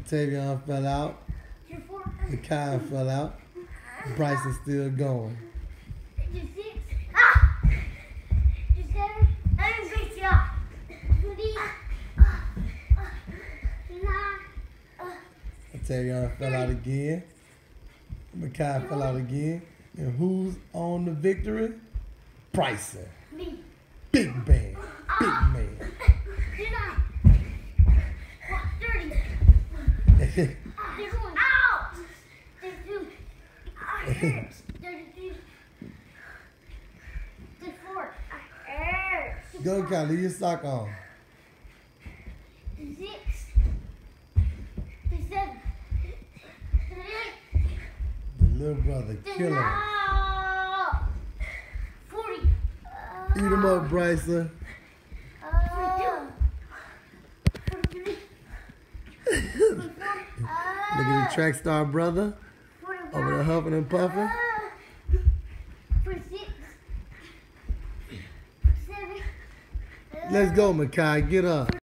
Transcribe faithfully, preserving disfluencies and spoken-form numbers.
Altaveon fell out. Makai fell out. Bryson still going. Altaveon fell out again. Makai fell out again. And who's on the victory? Bryson. Me. Big man. Big man. Go, Kyle. Leave your sock on. Six. Seven. The little brother killing him. Forty. Eat him up, Bryson. Look at the track star brother over there huffing and puffing. Let's go, Makai. Get up.